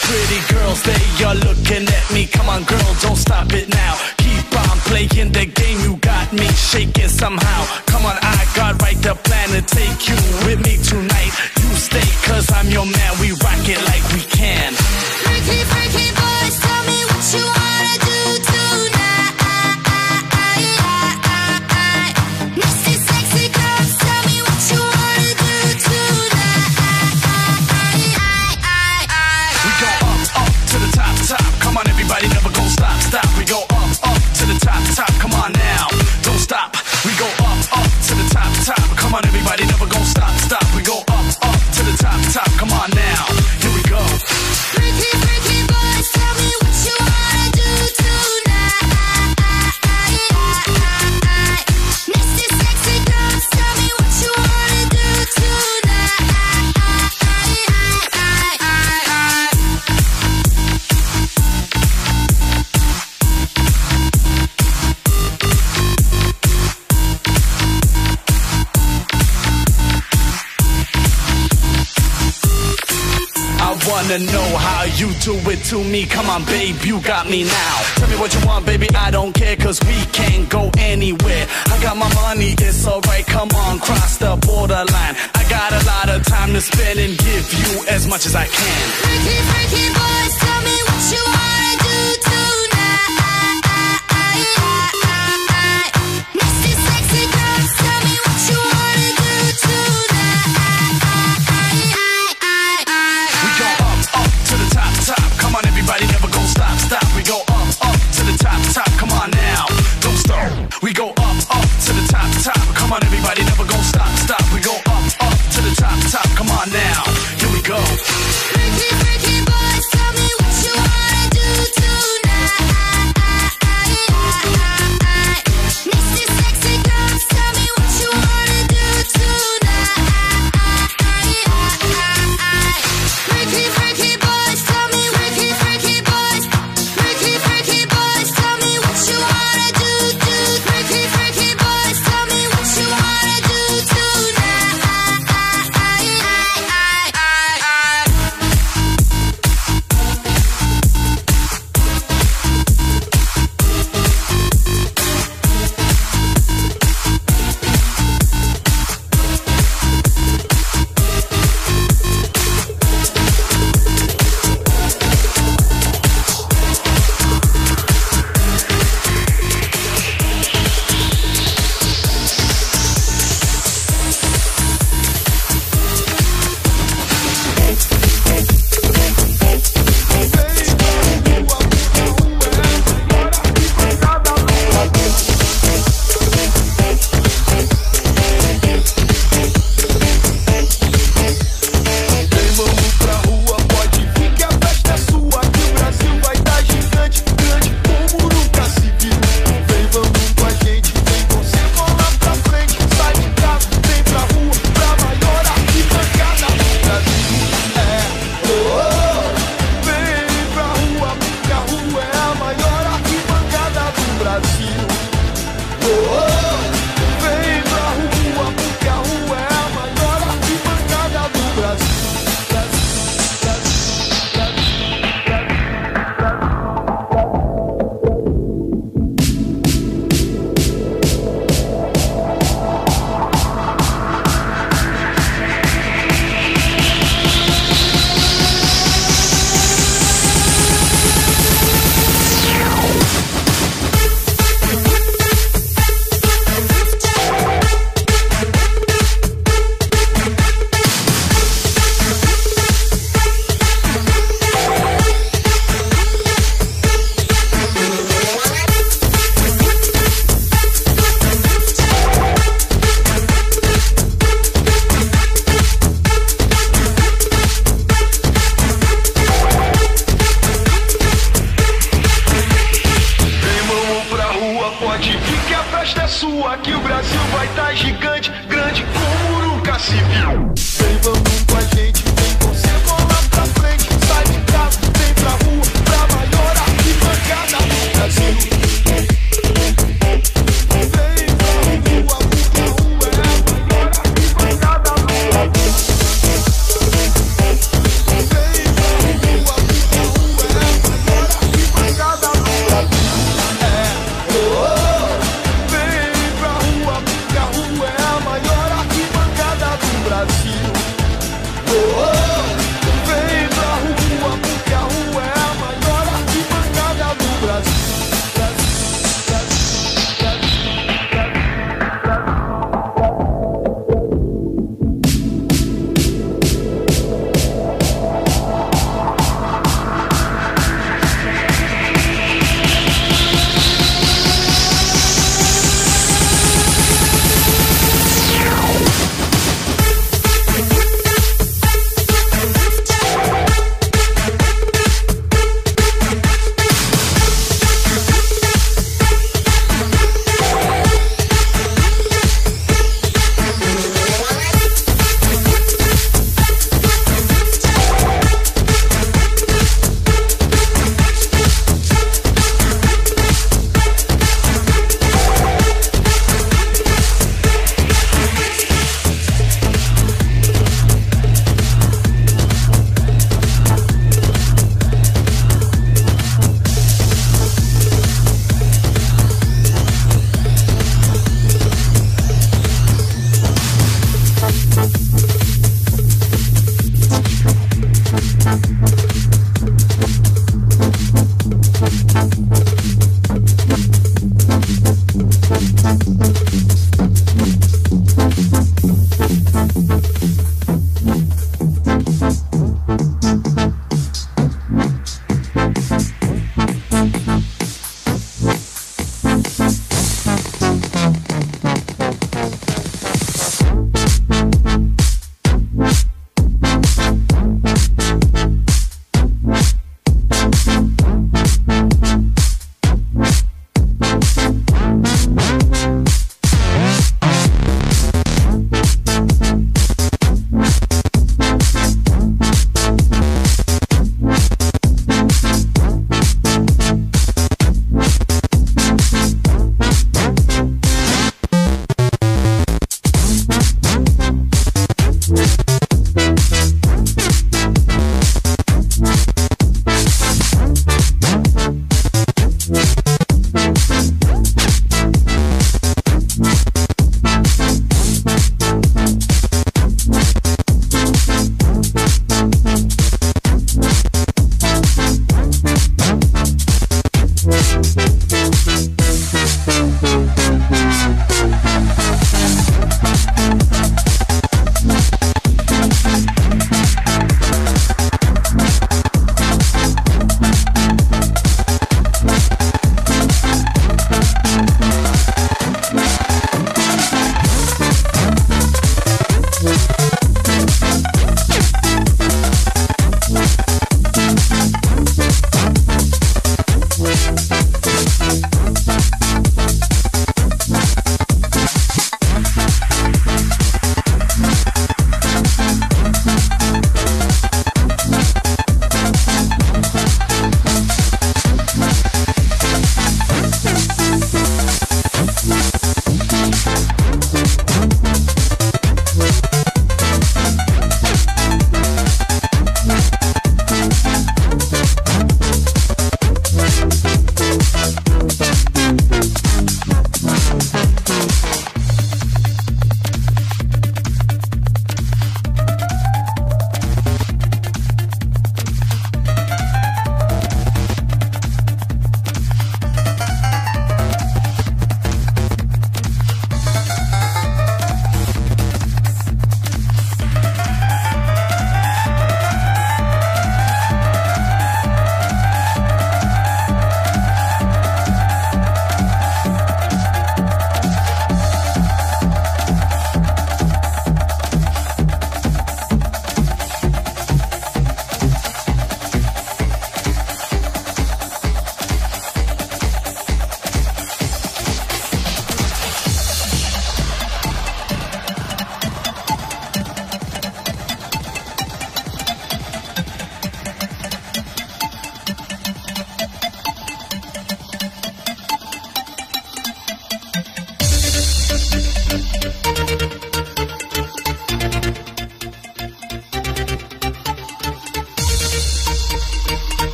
pretty girls, they are looking at me. Come on girl, don't stop it now. Keep on playing the game, you got me shaking somehow. Come on, I got right the plan to take you with me tonight. You stay, cause I'm your man, we rock it like we can. Freaky, freaky boys, tell me what you wanna do tonight. Nasty, sexy girls, tell me what you wanna do tonight. We go up to the top, top. Come on everybody, never gon' stop, stop. We go up to the top, top. Come on now, don't stop. We go up to the top, top. Come on everybody, never gon' stop, stop. We go up to the top, top. Come on now, here we go. Freaky, freaky boys, tell me what you wanna do tonight. Nasty, sexy girls, tell me what you wanna do tonight. I wanna know how you do it to me. Come on, babe, you got me now. Tell me what you want, baby, I don't care, cause we can't go anywhere. I got my money, it's alright, come on, cross the borderline. I got a lot of time to spend and give you as much as I can. Freaky, freaky boys, tell me what you wanna do tonight. Nasty, sexy girls, tell me what you wanna do tonight. We go up to the top, top. Come on everybody, never gon' stop, stop. We go up to the top, top. Come on now, don't stop. We go up to the top, top. Come on everybody, never gon' stop, stop. We go up to the top, top. Come on now, here we go. Freaky, freaky boys, tell me what you wanna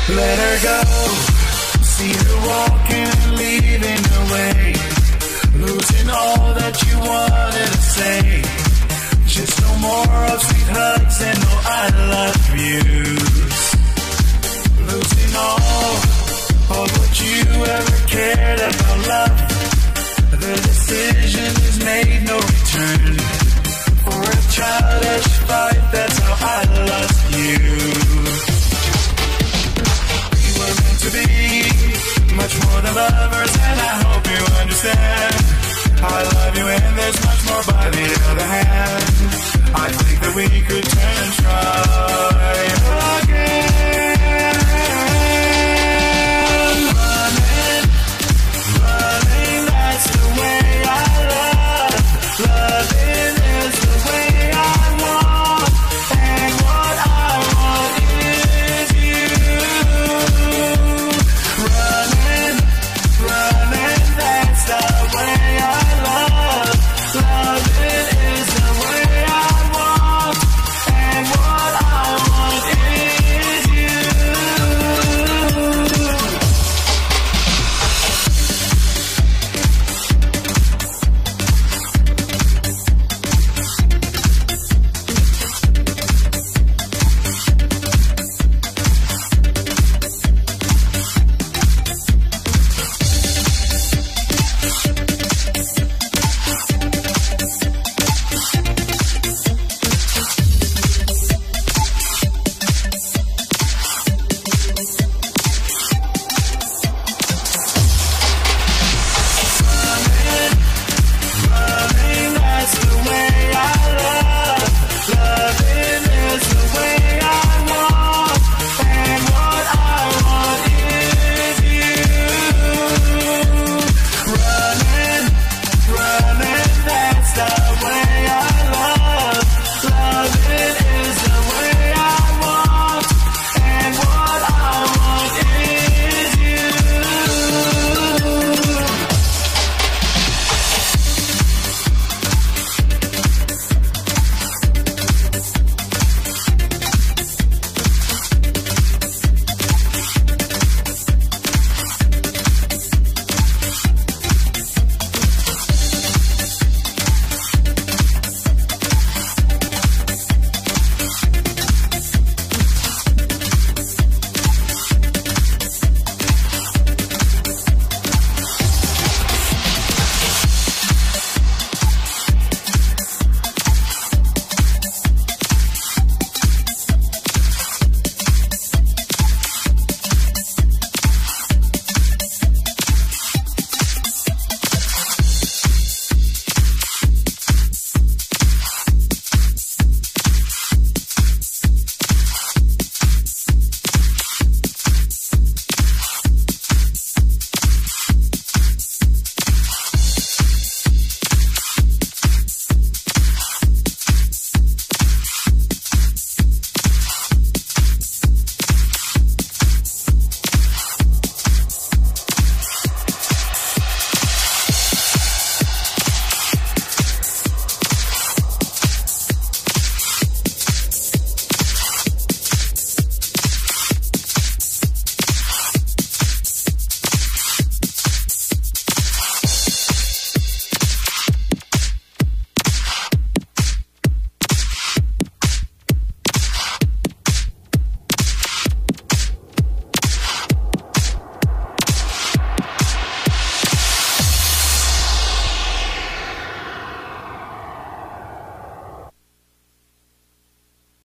Let her go. See her walking and leaving away, losing all that you wanted to say. Just no more of sweet hugs and no I love yous. Losing all of what you ever cared about love. The decision is made, no return. For a childish fight, that's how I lost you.